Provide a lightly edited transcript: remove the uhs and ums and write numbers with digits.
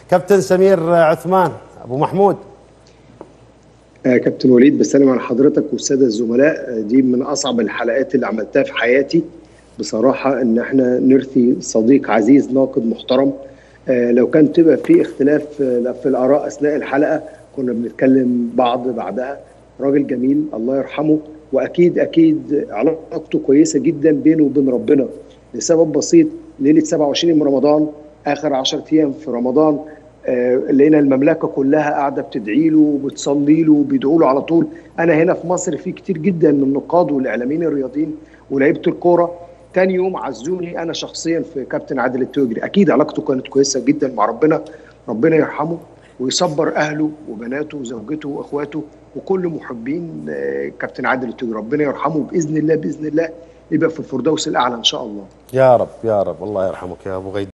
كابتن سمير عثمان ابو محمود. كابتن وليد، بسلم على حضرتك والساده الزملاء. دي من اصعب الحلقات اللي عملتها في حياتي بصراحه، ان احنا نرثي صديق عزيز ناقد محترم. لو كان تبقى في اختلاف في الاراء اثناء الحلقه كنا بنتكلم بعض بعدها. راجل جميل الله يرحمه، واكيد اكيد علاقته كويسه جدا بينه وبين ربنا، لسبب بسيط. ليله 27 من رمضان، اخر 10 ايام في رمضان، لقينا المملكه كلها قاعده بتدعي له وبتصلي له وبيدعوا له على طول. انا هنا في مصر في كتير جدا من النقاد والاعلاميين الرياضيين ولاعيبه الكوره، تاني يوم عزوني انا شخصيا في كابتن عادل التويجري. اكيد علاقته كانت كويسه جدا مع ربنا. ربنا يرحمه ويصبر اهله وبناته وزوجته واخواته وكل محبين كابتن عادل التويجري. ربنا يرحمه باذن الله، باذن الله يبقى في الفردوس الاعلى ان شاء الله. يا رب يا رب، الله يرحمك يا ابو غيد.